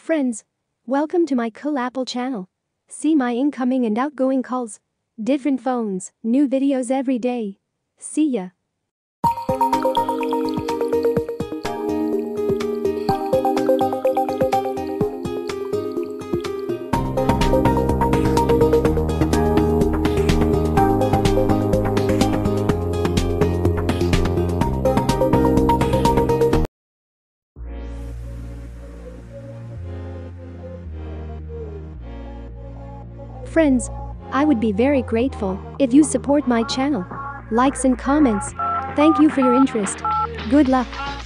Friends, welcome to my coolapple channel. See my incoming and outgoing calls. Different phones, new videos every day. See ya. Friends, I would be very grateful if you support my channel. Likes and comments. Thank you for your interest. Good luck.